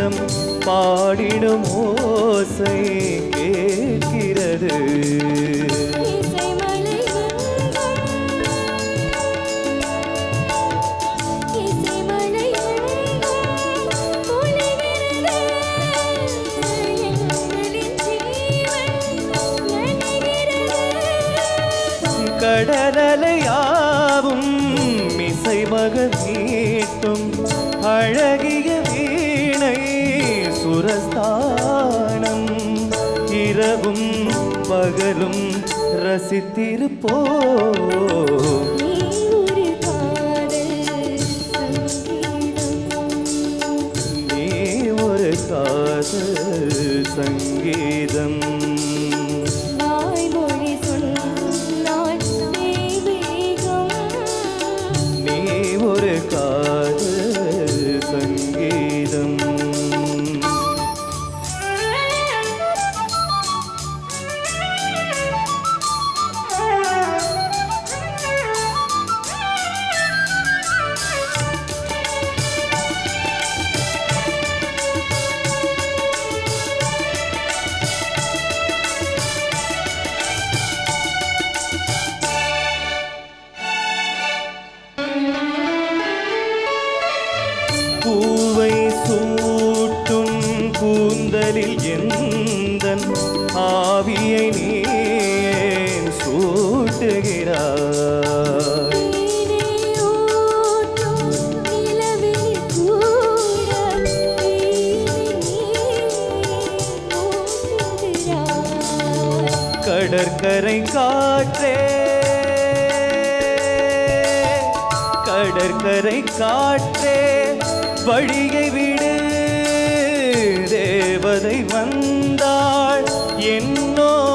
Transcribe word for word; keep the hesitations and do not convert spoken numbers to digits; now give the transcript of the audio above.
உள்ளம் பாடிடும் ஓசை கேட்கிறது. கடலலையாவும் இசை மகள் மீட்டும் அழகிய வீணை சுரஸ்தானம். இரவும் பகலும் ரசித்திருப்போ நீ ஒரு காதல் சங்கீதம். ஒரு காதல் சங்கீதம். பூவை சூட்டும் கூந்தலில் எந்தன் ஆவியை நீ சூட்டுகிறாய். கடற்கரை காற்றே கடற்கரை காற்றே வழியை விடு. தேவதை வந்தாள் என்னோ